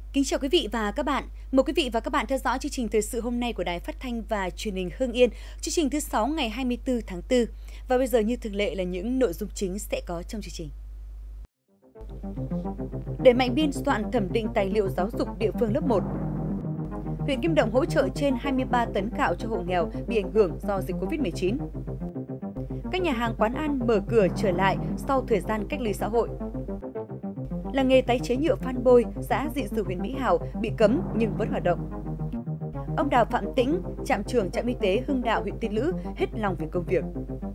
Kính chào quý vị và các bạn. Mời quý vị và các bạn theo dõi chương trình thời sự hôm nay của Đài Phát thanh và Truyền hình Hưng Yên, chương trình thứ 6 ngày 24 tháng 4. Và bây giờ như thường lệ là những nội dung chính sẽ có trong chương trình. Đẩy mạnh biên soạn thẩm định tài liệu giáo dục địa phương lớp 1. Huyện Kim Động hỗ trợ trên 23 tấn gạo cho hộ nghèo bị ảnh hưởng do dịch Covid-19. Các nhà hàng quán ăn mở cửa trở lại sau thời gian cách ly xã hội. Làng nghề tái chế nhựa Phan Bôi, xã Dị Sử, huyện Mỹ Hào bị cấm nhưng vẫn hoạt động. Ông Đào Phạm Tĩnh, trạm trưởng trạm y tế Hưng Đạo, huyện Tiên Lữ hết lòng vì công việc.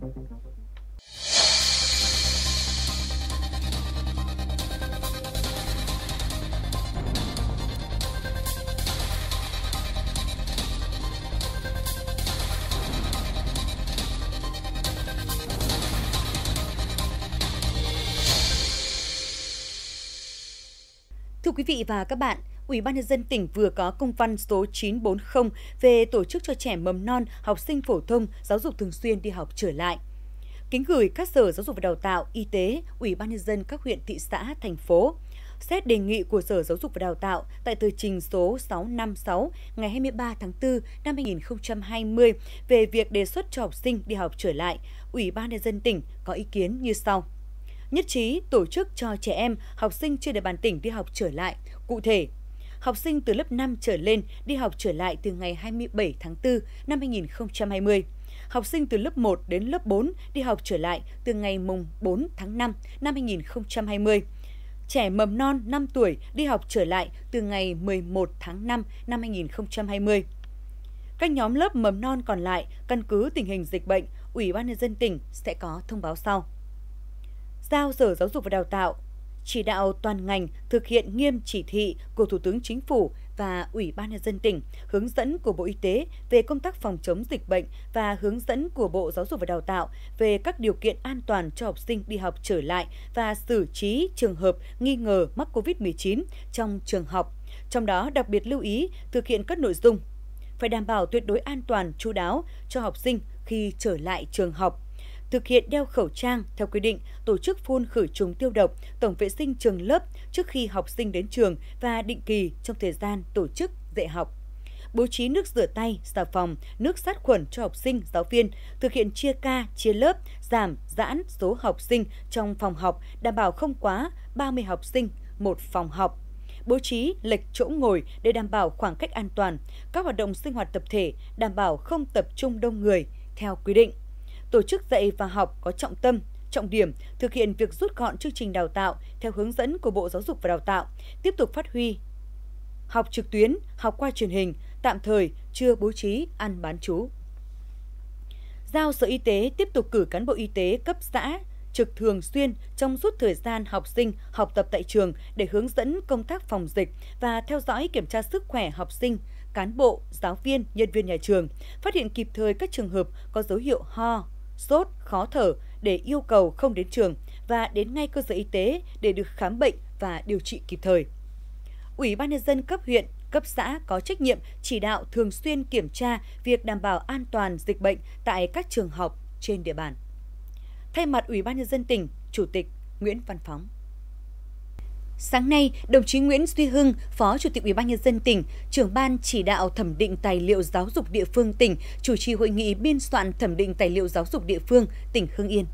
Thưa quý vị và các bạn, Ủy ban nhân dân tỉnh vừa có công văn số 940 về tổ chức cho trẻ mầm non, học sinh phổ thông, giáo dục thường xuyên đi học trở lại. Kính gửi các sở giáo dục và đào tạo, y tế, Ủy ban nhân dân các huyện, thị xã, thành phố xét đề nghị của Sở Giáo dục và Đào tạo tại tờ trình số 656 ngày 23 tháng 4 năm 2020 về việc đề xuất cho học sinh đi học trở lại. Ủy ban nhân dân tỉnh có ý kiến như sau. Nhất trí tổ chức cho trẻ em, học sinh trên địa bàn tỉnh đi học trở lại. Cụ thể, học sinh từ lớp 5 trở lên đi học trở lại từ ngày 27 tháng 4 năm 2020. Học sinh từ lớp 1 đến lớp 4 đi học trở lại từ ngày mùng 4 tháng 5 năm 2020. Trẻ mầm non 5 tuổi đi học trở lại từ ngày 11 tháng 5 năm 2020. Các nhóm lớp mầm non còn lại, căn cứ tình hình dịch bệnh, Ủy ban nhân dân tỉnh sẽ có thông báo sau. Giao Sở Giáo dục và Đào tạo chỉ đạo toàn ngành thực hiện nghiêm chỉ thị của Thủ tướng Chính phủ và Ủy ban nhân dân tỉnh, hướng dẫn của Bộ Y tế về công tác phòng chống dịch bệnh và hướng dẫn của Bộ Giáo dục và Đào tạo về các điều kiện an toàn cho học sinh đi học trở lại và xử trí trường hợp nghi ngờ mắc COVID-19 trong trường học. Trong đó đặc biệt lưu ý thực hiện các nội dung phải đảm bảo tuyệt đối an toàn, chu đáo cho học sinh khi trở lại trường học. Thực hiện đeo khẩu trang theo quy định, tổ chức phun khử trùng tiêu độc, tổng vệ sinh trường lớp trước khi học sinh đến trường và định kỳ trong thời gian tổ chức dạy học. Bố trí nước rửa tay, xà phòng, nước sát khuẩn cho học sinh, giáo viên, thực hiện chia ca, chia lớp, giảm, giãn số học sinh trong phòng học, đảm bảo không quá 30 học sinh một phòng học. Bố trí lệch chỗ ngồi để đảm bảo khoảng cách an toàn, các hoạt động sinh hoạt tập thể đảm bảo không tập trung đông người theo quy định. Tổ chức dạy và học có trọng tâm, trọng điểm, thực hiện việc rút gọn chương trình đào tạo theo hướng dẫn của Bộ Giáo dục và Đào tạo, tiếp tục phát huy học trực tuyến, học qua truyền hình, tạm thời chưa bố trí ăn bán trú. Giao Sở Y tế tiếp tục cử cán bộ y tế cấp xã trực thường xuyên trong suốt thời gian học sinh học tập tại trường để hướng dẫn công tác phòng dịch và theo dõi kiểm tra sức khỏe học sinh, cán bộ, giáo viên, nhân viên nhà trường, phát hiện kịp thời các trường hợp có dấu hiệu ho, sốt, khó thở để yêu cầu không đến trường và đến ngay cơ sở y tế để được khám bệnh và điều trị kịp thời. Ủy ban nhân dân cấp huyện, cấp xã có trách nhiệm chỉ đạo thường xuyên kiểm tra việc đảm bảo an toàn dịch bệnh tại các trường học trên địa bàn. Thay mặt Ủy ban nhân dân tỉnh, Chủ tịch Nguyễn Văn Phóng. Sáng nay, đồng chí Nguyễn Duy Hưng, Phó Chủ tịch Ủy ban nhân dân tỉnh, trưởng ban chỉ đạo thẩm định tài liệu giáo dục địa phương tỉnh, chủ trì hội nghị biên soạn thẩm định tài liệu giáo dục địa phương tỉnh Hưng Yên.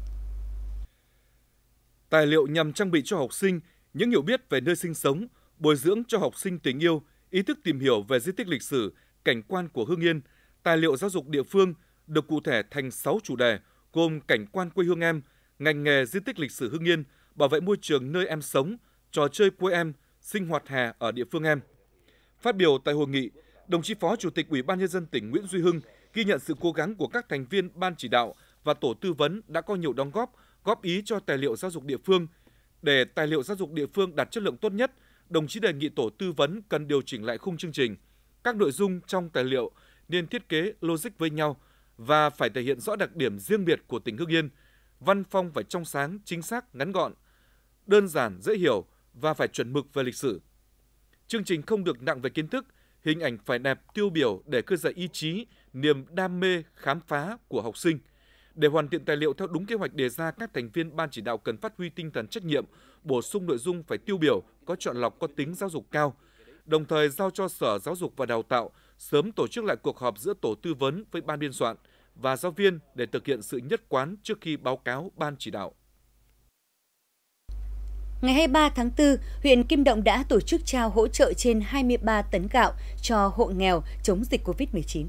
Tài liệu nhằm trang bị cho học sinh những hiểu biết về nơi sinh sống, bồi dưỡng cho học sinh tình yêu, ý thức tìm hiểu về di tích lịch sử, cảnh quan của Hưng Yên. Tài liệu giáo dục địa phương được cụ thể thành 6 chủ đề gồm cảnh quan quê hương em, ngành nghề di tích lịch sử Hưng Yên, bảo vệ môi trường nơi em sống, trò chơi quê em, sinh hoạt hè ở địa phương em. Phát biểu tại hội nghị, đồng chí Phó Chủ tịch Ủy ban nhân dân tỉnh Nguyễn Duy Hưng ghi nhận sự cố gắng của các thành viên ban chỉ đạo và tổ tư vấn đã có nhiều đóng góp ý cho tài liệu giáo dục địa phương. Để tài liệu giáo dục địa phương đạt chất lượng tốt nhất, đồng chí đề nghị tổ tư vấn cần điều chỉnh lại khung chương trình. Các nội dung trong tài liệu nên thiết kế logic với nhau và phải thể hiện rõ đặc điểm riêng biệt của tỉnh Hưng Yên. Văn phong phải trong sáng, chính xác, ngắn gọn, đơn giản, dễ hiểu và phải chuẩn mực về lịch sử. Chương trình không được nặng về kiến thức, hình ảnh phải đẹp, tiêu biểu để khơi dậy ý chí, niềm đam mê, khám phá của học sinh. Để hoàn thiện tài liệu theo đúng kế hoạch đề ra, các thành viên ban chỉ đạo cần phát huy tinh thần trách nhiệm, bổ sung nội dung phải tiêu biểu, có chọn lọc, có tính giáo dục cao. đồng thời giao cho Sở Giáo dục và Đào tạo sớm tổ chức lại cuộc họp giữa tổ tư vấn với ban biên soạn và giáo viên để thực hiện sự nhất quán trước khi báo cáo ban chỉ đạo. Ngày 23 tháng 4, huyện Kim Động đã tổ chức trao hỗ trợ trên 23 tấn gạo cho hộ nghèo chống dịch COVID-19.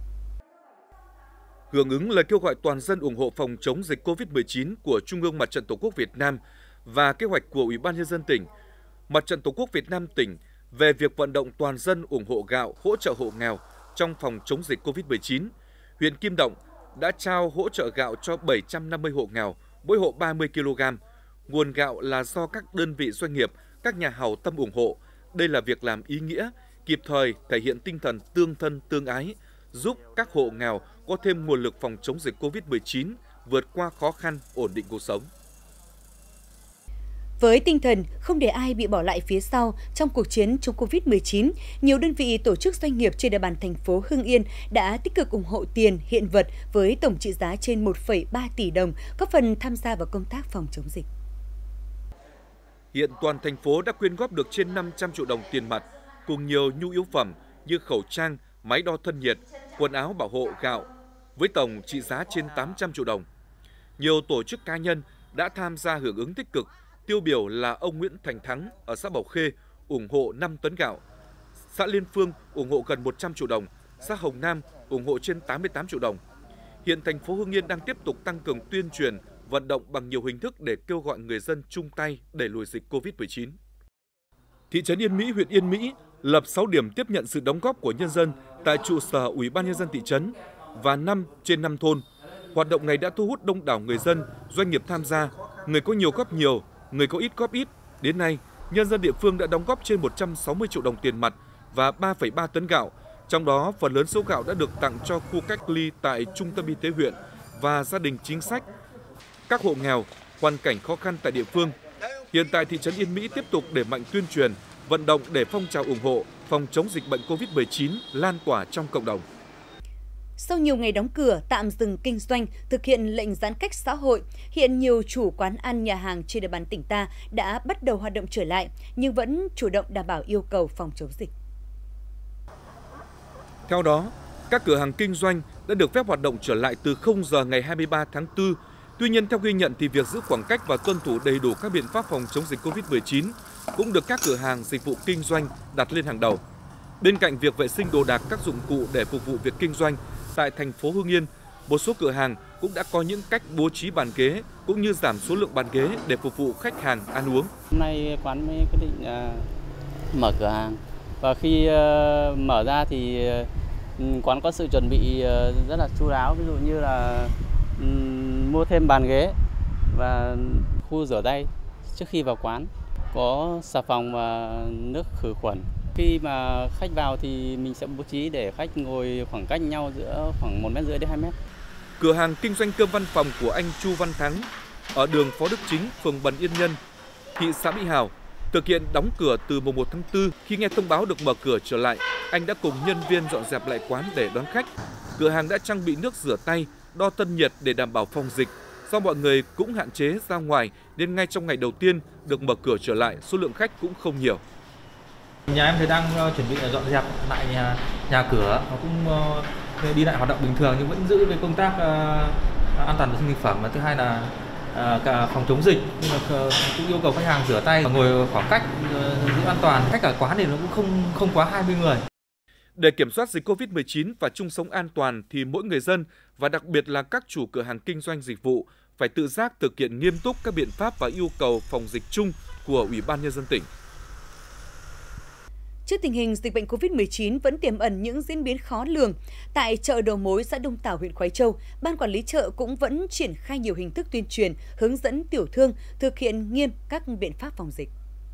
Hưởng ứng lời kêu gọi toàn dân ủng hộ phòng chống dịch COVID-19 của Trung ương Mặt trận Tổ quốc Việt Nam và kế hoạch của Ủy ban Nhân dân tỉnh, Mặt trận Tổ quốc Việt Nam tỉnh về việc vận động toàn dân ủng hộ gạo hỗ trợ hộ nghèo trong phòng chống dịch COVID-19, huyện Kim Động đã trao hỗ trợ gạo cho 750 hộ nghèo, mỗi hộ 30 kg. Nguồn gạo là do các đơn vị doanh nghiệp, các nhà hảo tâm ủng hộ. Đây là việc làm ý nghĩa, kịp thời thể hiện tinh thần tương thân tương ái, giúp các hộ nghèo có thêm nguồn lực phòng chống dịch COVID-19, vượt qua khó khăn, ổn định cuộc sống. Với tinh thần không để ai bị bỏ lại phía sau trong cuộc chiến chống Covid-19, nhiều đơn vị tổ chức doanh nghiệp trên địa bàn thành phố Hưng Yên đã tích cực ủng hộ tiền, hiện vật với tổng trị giá trên 1,3 tỷ đồng, góp phần tham gia vào công tác phòng chống dịch. Hiện toàn thành phố đã quyên góp được trên 500 triệu đồng tiền mặt, cùng nhiều nhu yếu phẩm như khẩu trang, máy đo thân nhiệt, quần áo bảo hộ, gạo, với tổng trị giá trên 800 triệu đồng. Nhiều tổ chức cá nhân đã tham gia hưởng ứng tích cực, tiêu biểu là ông Nguyễn Thành Thắng ở xã Bảo Khê ủng hộ 5 tấn gạo, xã Liên Phương ủng hộ gần 100 triệu đồng, xã Hồng Nam ủng hộ trên 88 triệu đồng. Hiện thành phố Hưng Yên đang tiếp tục tăng cường tuyên truyền, vận động bằng nhiều hình thức để kêu gọi người dân chung tay đẩy lùi dịch Covid-19. Thị trấn Yên Mỹ, huyện Yên Mỹ lập 6 điểm tiếp nhận sự đóng góp của nhân dân tại trụ sở Ủy ban Nhân dân thị trấn và 5 trên 5 thôn. Hoạt động này đã thu hút đông đảo người dân, doanh nghiệp tham gia, người có nhiều góp nhiều, người có ít góp ít. Đến nay, nhân dân địa phương đã đóng góp trên 160 triệu đồng tiền mặt và 3,3 tấn gạo. Trong đó, phần lớn số gạo đã được tặng cho khu cách ly tại Trung tâm Y tế huyện và gia đình chính sách, các hộ nghèo, hoàn cảnh khó khăn tại địa phương. Hiện tại, thị trấn Yên Mỹ tiếp tục đẩy mạnh tuyên truyền, vận động để phong trào ủng hộ phòng chống dịch bệnh Covid-19 lan tỏa trong cộng đồng. Sau nhiều ngày đóng cửa, tạm dừng kinh doanh, thực hiện lệnh giãn cách xã hội, hiện nhiều chủ quán ăn, nhà hàng trên địa bàn tỉnh ta đã bắt đầu hoạt động trở lại, nhưng vẫn chủ động đảm bảo yêu cầu phòng chống dịch. Theo đó, các cửa hàng kinh doanh đã được phép hoạt động trở lại từ 0 giờ ngày 23 tháng 4. Tuy nhiên, theo ghi nhận thì việc giữ khoảng cách và tuân thủ đầy đủ các biện pháp phòng chống dịch Covid-19 cũng được các cửa hàng dịch vụ kinh doanh đặt lên hàng đầu. Bên cạnh việc vệ sinh đồ đạc, các dụng cụ để phục vụ việc kinh doanh, tại thành phố Hưng Yên, một số cửa hàng cũng đã có những cách bố trí bàn ghế cũng như giảm số lượng bàn ghế để phục vụ khách hàng ăn uống. Hôm nay quán mới quyết định mở cửa hàng và khi mở ra thì quán có sự chuẩn bị rất là chu đáo, ví dụ như là mua thêm bàn ghế và khu rửa tay trước khi vào quán, có xà phòng và nước khử khuẩn. Khi mà khách vào thì mình sẽ bố trí để khách ngồi khoảng cách nhau giữa khoảng 1,5 m đến 2 m. Cửa hàng kinh doanh cơm văn phòng của anh Chu Văn Thắng ở đường Phó Đức Chính, phường Bần Yên Nhân, thị xã Mỹ Hào thực hiện đóng cửa từ mùng 1 tháng 4. Khi nghe thông báo được mở cửa trở lại, anh đã cùng nhân viên dọn dẹp lại quán để đón khách. Cửa hàng đã trang bị nước rửa tay, đo thân nhiệt để đảm bảo phòng dịch. Do mọi người cũng hạn chế ra ngoài nên ngay trong ngày đầu tiên được mở cửa trở lại, số lượng khách cũng không nhiều. Nhà em thì đang chuẩn bị dọn dẹp lại nhà cửa, nó cũng đi lại hoạt động bình thường nhưng vẫn giữ về công tác an toàn vệ sinh thực phẩm, và thứ hai là cả phòng chống dịch, nhưng mà cũng yêu cầu khách hàng rửa tay và ngồi khoảng cách giữ an toàn. Khách ở quán thì nó cũng không quá 20 người. Để kiểm soát dịch Covid-19 và chung sống an toàn thì mỗi người dân và đặc biệt là các chủ cửa hàng kinh doanh dịch vụ phải tự giác thực hiện nghiêm túc các biện pháp và yêu cầu phòng dịch chung của Ủy ban Nhân dân tỉnh. Trước tình hình dịch bệnh COVID-19 vẫn tiềm ẩn những diễn biến khó lường, tại chợ đầu mối xã Đông Tảo, huyện Khoái Châu, Ban Quản lý chợ cũng vẫn triển khai nhiều hình thức tuyên truyền, hướng dẫn tiểu thương thực hiện nghiêm các biện pháp phòng dịch.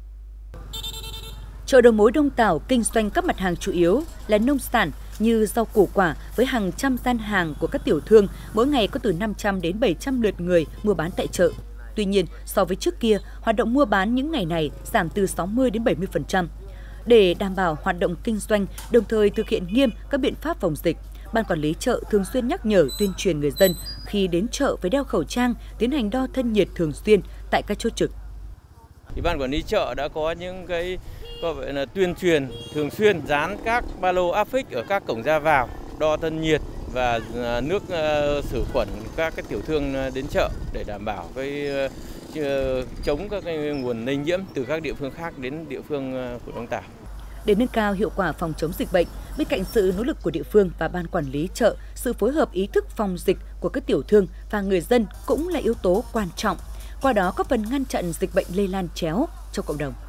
Chợ đầu mối Đông Tảo kinh doanh các mặt hàng chủ yếu là nông sản như rau củ quả với hàng trăm gian hàng của các tiểu thương, mỗi ngày có từ 500 đến 700 lượt người mua bán tại chợ. Tuy nhiên, so với trước kia, hoạt động mua bán những ngày này giảm từ 60 đến 70%. Để đảm bảo hoạt động kinh doanh, đồng thời thực hiện nghiêm các biện pháp phòng dịch, Ban Quản lý chợ thường xuyên nhắc nhở tuyên truyền người dân khi đến chợ phải đeo khẩu trang, tiến hành đo thân nhiệt thường xuyên tại các chốt trực. Ban Quản lý chợ đã có những cái Do vậy là tuyên truyền thường xuyên dán các ba lô áp phích ở các cổng ra vào, đo thân nhiệt và nước khử khuẩn các cái tiểu thương đến chợ để đảm bảo chống các cái nguồn lây nhiễm từ các địa phương khác đến địa phương của Đông Tảo. Để nâng cao hiệu quả phòng chống dịch bệnh, bên cạnh sự nỗ lực của địa phương và ban quản lý chợ, sự phối hợp ý thức phòng dịch của các tiểu thương và người dân cũng là yếu tố quan trọng. Qua đó góp phần ngăn chặn dịch bệnh lây lan chéo trong cộng đồng.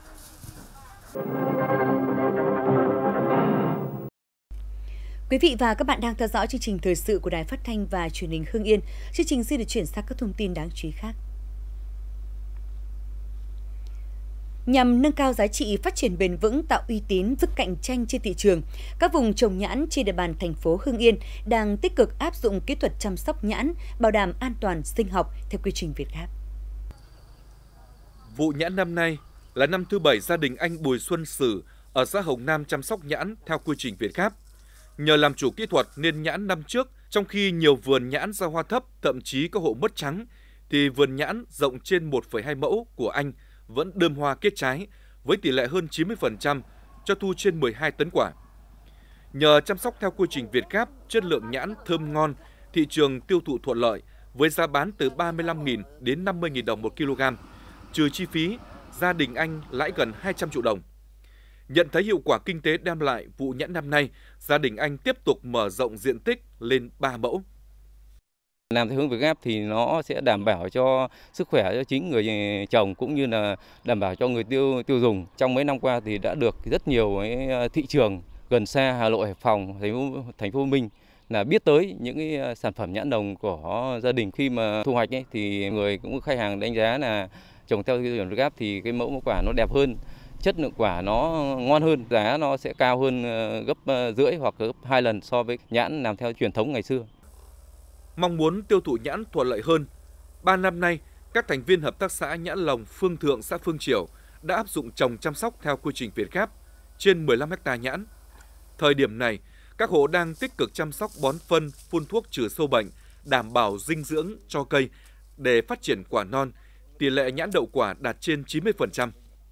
Quý vị và các bạn đang theo dõi chương trình thời sự của Đài Phát thanh và Truyền hình Hưng Yên. Chương trình xin được chuyển sang các thông tin đáng chú ý khác. Nhằm nâng cao giá trị phát triển bền vững, tạo uy tín, sức cạnh tranh trên thị trường, các vùng trồng nhãn trên địa bàn thành phố Hưng Yên đang tích cực áp dụng kỹ thuật chăm sóc nhãn, bảo đảm an toàn sinh học theo quy trình Việt Gáp. Vụ nhãn năm nay là năm thứ 7 gia đình anh Bùi Xuân Sử ở xã Hồng Nam chăm sóc nhãn theo quy trình Việt Gáp. Nhờ làm chủ kỹ thuật nên nhãn năm trước, trong khi nhiều vườn nhãn ra hoa thấp, thậm chí có hộ mất trắng, thì vườn nhãn rộng trên 1,2 mẫu của anh vẫn đơm hoa kết trái với tỷ lệ hơn 90%, cho thu trên 12 tấn quả. Nhờ chăm sóc theo quy trình Việt Gáp, chất lượng nhãn thơm ngon, thị trường tiêu thụ thuận lợi với giá bán từ 35.000 đến 50.000 đồng 1 kg. Trừ chi phí, gia đình anh lãi gần 200 triệu đồng. Nhận thấy hiệu quả kinh tế đem lại vụ nhãn năm nay, gia đình anh tiếp tục mở rộng diện tích lên 3 mẫu. Làm theo hướng Việt Gáp thì nó sẽ đảm bảo cho sức khỏe cho chính người trồng cũng như là đảm bảo cho người tiêu dùng. Trong mấy năm qua thì đã được rất nhiều thị trường gần xa Hà Nội, Hải Phòng, thành phố Hồ Chí Minh là biết tới những cái sản phẩm nhãn đồng của gia đình. Khi mà thu hoạch ấy, thì khách hàng đánh giá là trồng theo tiêu chuẩn Việt Gáp thì cái mẫu quả nó đẹp hơn, chất lượng quả nó ngon hơn, giá nó sẽ cao hơn gấp rưỡi hoặc gấp 2 lần so với nhãn làm theo truyền thống ngày xưa. Mong muốn tiêu thụ nhãn thuận lợi hơn, 3 năm nay, các thành viên hợp tác xã nhãn lồng Phương Thượng, xã Phương Triểu đã áp dụng trồng chăm sóc theo quy trình Việt Gáp trên 15 ha nhãn. Thời điểm này, các hộ đang tích cực chăm sóc bón phân, phun thuốc trừ sâu bệnh, đảm bảo dinh dưỡng cho cây để phát triển quả non, tỷ lệ nhãn đậu quả đạt trên 90%.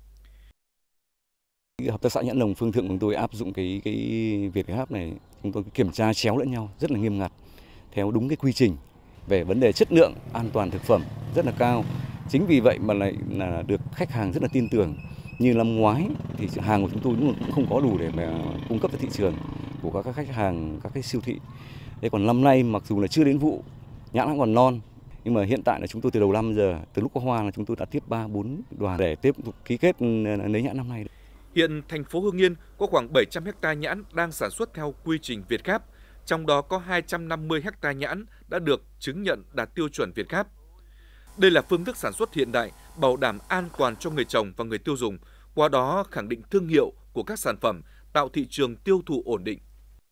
Hợp tác xã nhãn lồng Phương Thượng của chúng tôi áp dụng cái Việt Gáp này, chúng tôi kiểm tra chéo lẫn nhau rất là nghiêm ngặt theo đúng cái quy trình về vấn đề chất lượng, an toàn thực phẩm rất là cao. Chính vì vậy mà lại là được khách hàng rất là tin tưởng. Như năm ngoái thì hàng của chúng tôi cũng không có đủ để mà cung cấp cho thị trường của các khách hàng, các cái siêu thị. Thế còn năm nay mặc dù là chưa đến vụ, nhãn vẫn còn non, nhưng mà hiện tại là chúng tôi từ đầu năm giờ, từ lúc có hoa là chúng tôi đã tiếp 3-4 đoàn để tiếp tục ký kết lấy nhãn năm nay. Hiện thành phố Hưng Yên có khoảng 700 ha nhãn đang sản xuất theo quy trình Việt Gáp, trong đó có 250 ha nhãn đã được chứng nhận đạt tiêu chuẩn Việt Gáp. Đây là phương thức sản xuất hiện đại, bảo đảm an toàn cho người trồng và người tiêu dùng, qua đó khẳng định thương hiệu của các sản phẩm, tạo thị trường tiêu thụ ổn định.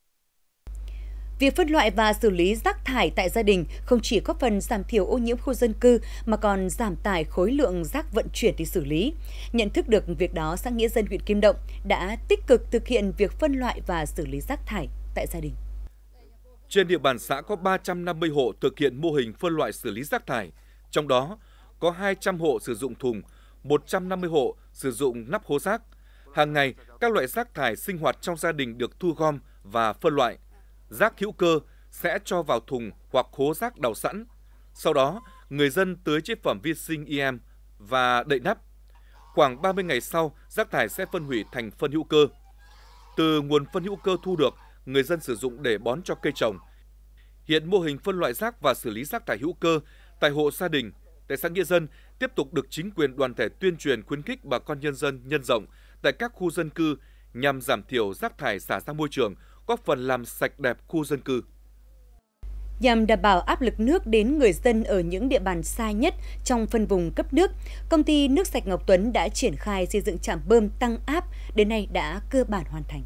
Việc phân loại và xử lý rác thải tại gia đình không chỉ góp phần giảm thiểu ô nhiễm khu dân cư mà còn giảm tải khối lượng rác vận chuyển đi xử lý. Nhận thức được việc đó, xã Nghĩa Dân, huyện Kim Động đã tích cực thực hiện việc phân loại và xử lý rác thải tại gia đình. Trên địa bàn xã có 350 hộ thực hiện mô hình phân loại xử lý rác thải, trong đó có 200 hộ sử dụng thùng, 150 hộ sử dụng nắp hố rác. Hàng ngày, các loại rác thải sinh hoạt trong gia đình được thu gom và phân loại. Rác hữu cơ sẽ cho vào thùng hoặc hố rác đào sẵn. Sau đó, người dân tưới chế phẩm vi sinh EM và đậy nắp. Khoảng 30 ngày sau, rác thải sẽ phân hủy thành phân hữu cơ. Từ nguồn phân hữu cơ thu được, người dân sử dụng để bón cho cây trồng. Hiện mô hình phân loại rác và xử lý rác thải hữu cơ tại hộ gia đình, tại xã Nghĩa Dân tiếp tục được chính quyền đoàn thể tuyên truyền, khuyến khích bà con nhân dân nhân rộng tại các khu dân cư nhằm giảm thiểu rác thải xả ra môi trường, góp phần làm sạch đẹp khu dân cư. Nhằm đảm bảo áp lực nước đến người dân ở những địa bàn xa nhất trong phân vùng cấp nước, công ty nước sạch Ngọc Tuấn đã triển khai xây dựng trạm bơm tăng áp, đến nay đã cơ bản hoàn thành.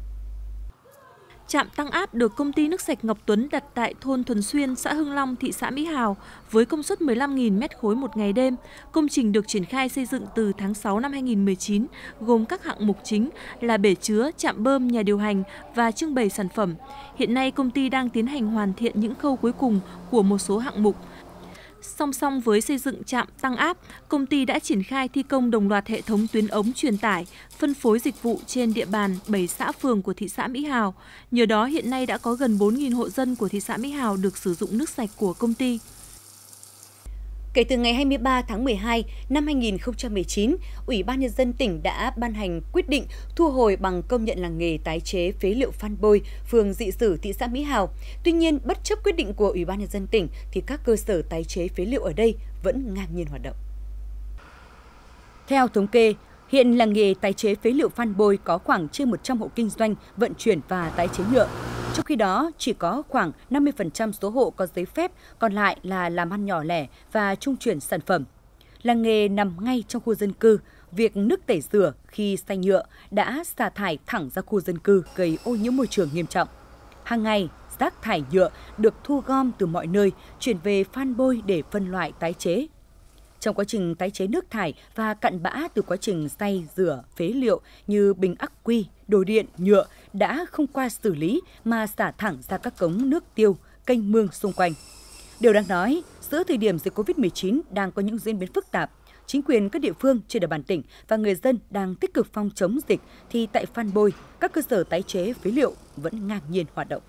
Trạm tăng áp được công ty nước sạch Ngọc Tuấn đặt tại thôn Thuần Xuyên, xã Hưng Long, thị xã Mỹ Hào với công suất 15.000 m3 một ngày đêm. Công trình được triển khai xây dựng từ tháng 6 năm 2019, gồm các hạng mục chính là bể chứa, trạm bơm, nhà điều hành và trưng bày sản phẩm. Hiện nay công ty đang tiến hành hoàn thiện những khâu cuối cùng của một số hạng mục. Song song với xây dựng trạm tăng áp, công ty đã triển khai thi công đồng loạt hệ thống tuyến ống truyền tải, phân phối dịch vụ trên địa bàn 7 xã phường của thị xã Mỹ Hào. Nhờ đó hiện nay đã có gần 4.000 hộ dân của thị xã Mỹ Hào được sử dụng nước sạch của công ty. Kể từ ngày 23 tháng 12 năm 2019, Ủy ban Nhân dân tỉnh đã ban hành quyết định thu hồi bằng công nhận làng nghề tái chế phế liệu Phan Bôi, phường Dị Sử, thị xã Mỹ Hào. Tuy nhiên, bất chấp quyết định của Ủy ban Nhân dân tỉnh, thì các cơ sở tái chế phế liệu ở đây vẫn ngang nhiên hoạt động. Theo thống kê, hiện làng nghề tái chế phế liệu Phan Bôi có khoảng trên 100 hộ kinh doanh vận chuyển và tái chế nhựa. Trong khi đó, chỉ có khoảng 50% số hộ có giấy phép, còn lại là làm ăn nhỏ lẻ và trung chuyển sản phẩm. Làng nghề nằm ngay trong khu dân cư, việc nước tẩy rửa khi xay nhựa đã xả thải thẳng ra khu dân cư gây ô nhiễm môi trường nghiêm trọng. Hàng ngày, rác thải nhựa được thu gom từ mọi nơi, chuyển về Phan Bôi để phân loại tái chế. Trong quá trình tái chế nước thải và cặn bã từ quá trình xay rửa phế liệu như bình ắc quy, đồ điện, nhựa đã không qua xử lý mà xả thẳng ra các cống nước tiêu, kênh mương xung quanh. Điều đáng nói, giữa thời điểm dịch Covid-19 đang có những diễn biến phức tạp, chính quyền các địa phương trên địa bàn tỉnh và người dân đang tích cực phòng chống dịch thì tại Phan Bôi, các cơ sở tái chế phế liệu vẫn ngang nhiên hoạt động.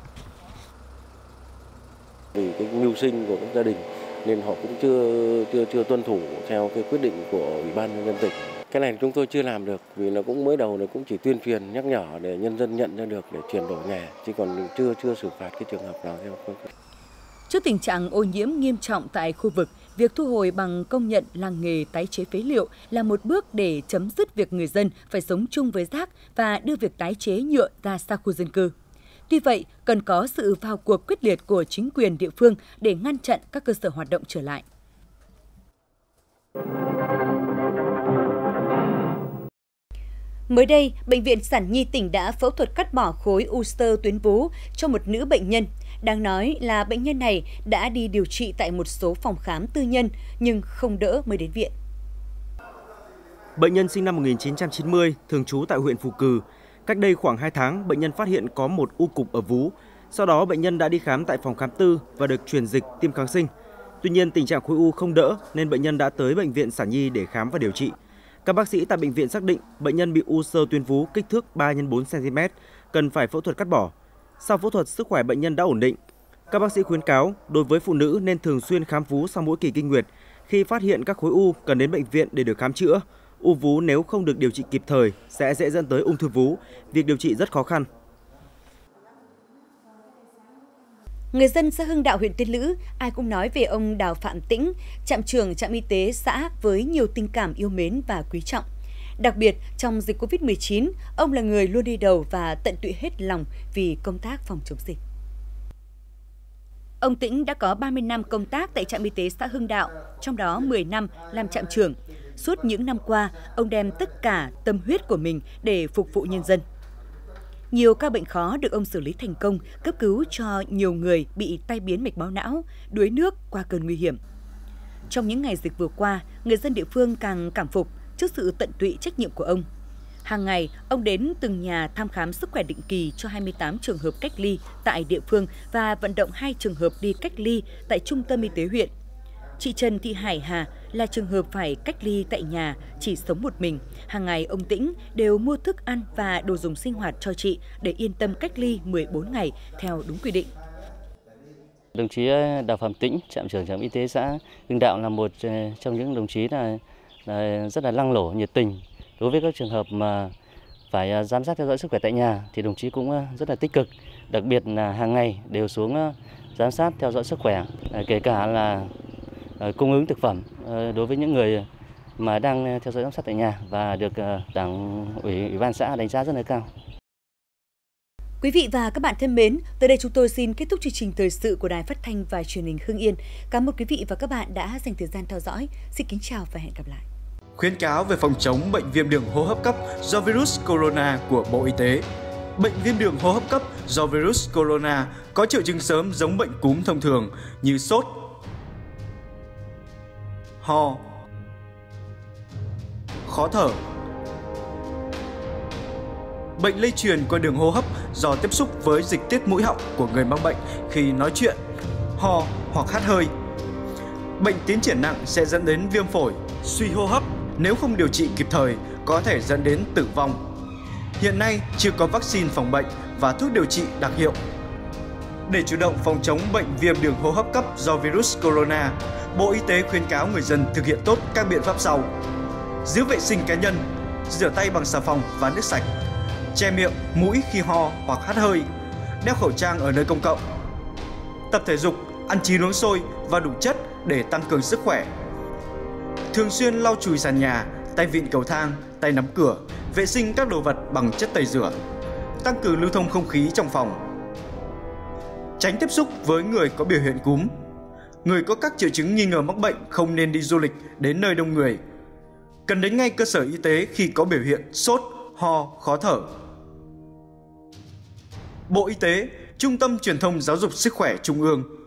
Vì cái mưu sinh của các gia đình nên họ cũng chưa tuân thủ theo cái quyết định của Ủy ban Nhân dân tỉnh. Cái này chúng tôi chưa làm được vì nó cũng mới đầu, nó cũng chỉ tuyên truyền nhắc nhở để nhân dân nhận ra được để chuyển đổi nghề, chứ còn chưa xử phạt cái trường hợp nào theo quy định. Trước tình trạng ô nhiễm nghiêm trọng tại khu vực, việc thu hồi bằng công nhận làng nghề tái chế phế liệu là một bước để chấm dứt việc người dân phải sống chung với rác và đưa việc tái chế nhựa ra xa khu dân cư. Tuy vậy, cần có sự vào cuộc quyết liệt của chính quyền địa phương để ngăn chặn các cơ sở hoạt động trở lại. Mới đây, Bệnh viện Sản Nhi tỉnh đã phẫu thuật cắt bỏ khối u xơ tuyến vú cho một nữ bệnh nhân. Đáng nói là bệnh nhân này đã đi điều trị tại một số phòng khám tư nhân nhưng không đỡ mới đến viện. Bệnh nhân sinh năm 1990, thường trú tại huyện Phù Cừ. Cách đây khoảng 2 tháng, bệnh nhân phát hiện có một u cục ở vú. Sau đó, bệnh nhân đã đi khám tại phòng khám tư và được truyền dịch tiêm kháng sinh. Tuy nhiên, tình trạng khối u không đỡ nên bệnh nhân đã tới Bệnh viện Sản Nhi để khám và điều trị. Các bác sĩ tại bệnh viện xác định bệnh nhân bị u xơ tuyến vú kích thước 3 x 4 cm, cần phải phẫu thuật cắt bỏ. Sau phẫu thuật, sức khỏe bệnh nhân đã ổn định. Các bác sĩ khuyến cáo đối với phụ nữ nên thường xuyên khám vú sau mỗi kỳ kinh nguyệt. Khi phát hiện các khối u, cần đến bệnh viện để được khám chữa. U vú nếu không được điều trị kịp thời sẽ dễ dẫn tới ung thư vú. Việc điều trị rất khó khăn. Người dân xã Hưng Đạo, huyện Tiên Lữ, ai cũng nói về ông Đào Phạm Tĩnh, trạm trưởng trạm y tế xã với nhiều tình cảm yêu mến và quý trọng. Đặc biệt, trong dịch Covid-19, ông là người luôn đi đầu và tận tụy hết lòng vì công tác phòng chống dịch. Ông Tĩnh đã có 30 năm công tác tại trạm y tế xã Hưng Đạo, trong đó 10 năm làm trạm trưởng. Suốt những năm qua, ông đem tất cả tâm huyết của mình để phục vụ nhân dân. Nhiều ca bệnh khó được ông xử lý thành công, cấp cứu cho nhiều người bị tai biến mạch máu não, đuối nước qua cơn nguy hiểm. Trong những ngày dịch vừa qua, người dân địa phương càng cảm phục trước sự tận tụy trách nhiệm của ông. Hàng ngày, ông đến từng nhà thăm khám sức khỏe định kỳ cho 28 trường hợp cách ly tại địa phương và vận động 2 trường hợp đi cách ly tại trung tâm y tế huyện. Chị Trần Thị Hải Hà là trường hợp phải cách ly tại nhà, chỉ sống một mình. Hàng ngày ông Tĩnh đều mua thức ăn và đồ dùng sinh hoạt cho chị để yên tâm cách ly 14 ngày theo đúng quy định. Đồng chí Đào Phạm Tĩnh, trạm trưởng trạm y tế xã Hưng Đạo là một trong những đồng chí là rất là năng nổ, nhiệt tình. Đối với các trường hợp mà phải giám sát theo dõi sức khỏe tại nhà thì đồng chí cũng rất là tích cực. Đặc biệt là hàng ngày đều xuống giám sát theo dõi sức khỏe, kể cả là cung ứng thực phẩm đối với những người mà đang theo dõi giám sát tại nhà và được Đảng ủy ban xã đánh giá rất là cao. Quý vị và các bạn thân mến, tới đây chúng tôi xin kết thúc chương trình thời sự của Đài Phát thanh và Truyền hình Hưng Yên. Cảm ơn quý vị và các bạn đã dành thời gian theo dõi. Xin kính chào và hẹn gặp lại. Khuyến cáo về phòng chống bệnh viêm đường hô hấp cấp do virus corona của Bộ Y tế. Bệnh viêm đường hô hấp cấp do virus corona có triệu chứng sớm giống bệnh cúm thông thường như sốt, ho, khó thở. Bệnh lây truyền qua đường hô hấp do tiếp xúc với dịch tiết mũi họng của người mắc bệnh khi nói chuyện, ho hoặc hắt hơi. Bệnh tiến triển nặng sẽ dẫn đến viêm phổi, suy hô hấp, nếu không điều trị kịp thời có thể dẫn đến tử vong. Hiện nay chưa có vaccine phòng bệnh và thuốc điều trị đặc hiệu. Để chủ động phòng chống bệnh viêm đường hô hấp cấp do virus corona, Bộ Y tế khuyến cáo người dân thực hiện tốt các biện pháp sau: giữ vệ sinh cá nhân, rửa tay bằng xà phòng và nước sạch, che miệng, mũi khi ho hoặc hắt hơi, đeo khẩu trang ở nơi công cộng, tập thể dục, ăn chín uống sôi và đủ chất để tăng cường sức khỏe. Thường xuyên lau chùi sàn nhà, tay vịn cầu thang, tay nắm cửa, vệ sinh các đồ vật bằng chất tẩy rửa, tăng cường lưu thông không khí trong phòng. Tránh tiếp xúc với người có biểu hiện cúm. Người có các triệu chứng nghi ngờ mắc bệnh không nên đi du lịch đến nơi đông người. Cần đến ngay cơ sở y tế khi có biểu hiện sốt, ho, khó thở. Bộ Y tế, Trung tâm Truyền thông Giáo dục Sức khỏe Trung ương